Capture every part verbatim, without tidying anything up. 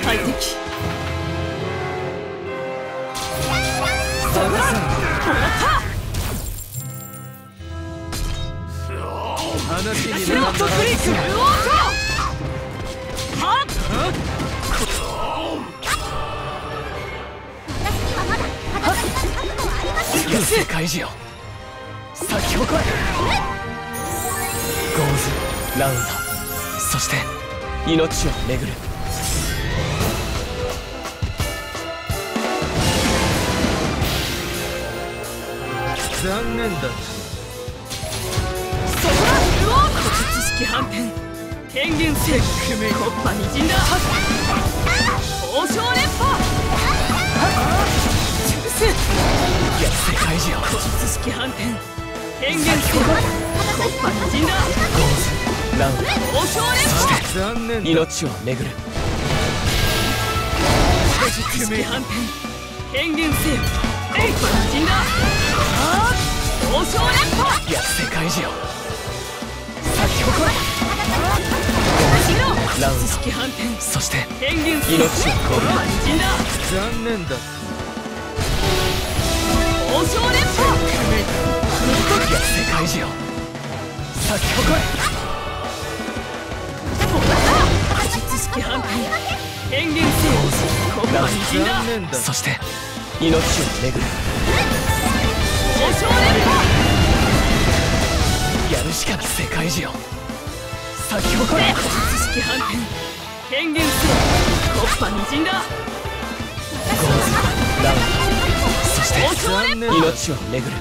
大敵。そらもらった話にスロットクリックはっ世界中よ咲き誇れゴーズラウンドそして命を巡る残念だそこだ古術式反転天元制国波に陣だ王将連覇潰すいや世界中よ古術式反転天元制国波に陣だゴーズラウンド王将連そ覇して残念だ命を巡る古術式反転天元制国波に陣だ王将連覇いや世界中よ咲き誇れラウンド式反転そして天元制命を国波に陣だ残念だ王将連覇いや世界中よ咲き誇れ古術式反転天元制国波に陣だ残念だそして命を巡る王将連覇やるしかない世界中よ咲き誇れ古術式反転天元制国波に陣だゴーズラウンドそして王将連覇命を巡る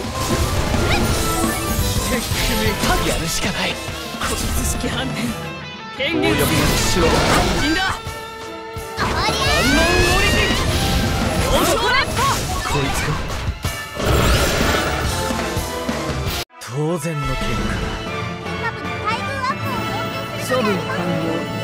やるしかない古術式反転天元制強力な城国波に陣だアンノンオリジン王将連覇こいつか当然の結果だ処分完了